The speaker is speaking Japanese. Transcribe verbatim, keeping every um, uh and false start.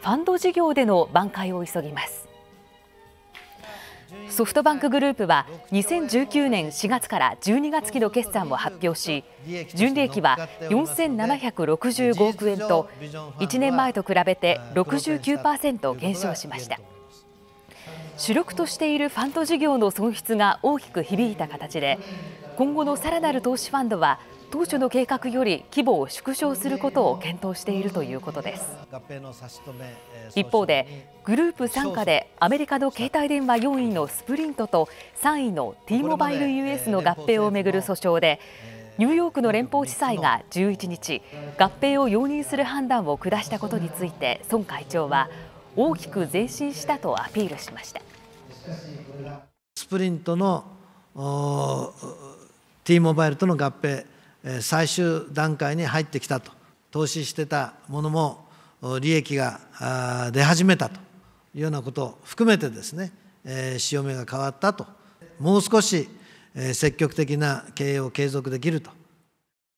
ファンド事業での挽回を急ぎます。ソフトバンクグループはにせんじゅうきゅうねんしがつからじゅうにがつ期の決算を発表し、純利益はよんせんななひゃくろくじゅうごおくえんといちねんまえと比べて ろくじゅうきゅうパーセント 減少しました。主力としているファンド事業の損失が大きく響いた形で、今後のさらなる投資ファンドは当初の計画より規模を縮小することを検討しているということです。一方でグループ傘下でアメリカの携帯電話よんいのスプリントとさんいの T モバイル ユーエス の合併をめぐる訴訟で、ニューヨークの連邦地裁がじゅういちにち合併を容認する判断を下したことについて、孫会長は大きく前進したとアピールしました。 スプリントの T モバイルとの合併、最終段階に入ってきたと、投資してたものも利益が出始めたというようなことを含めてですね、潮目が変わったと、もう少し積極的な経営を継続できると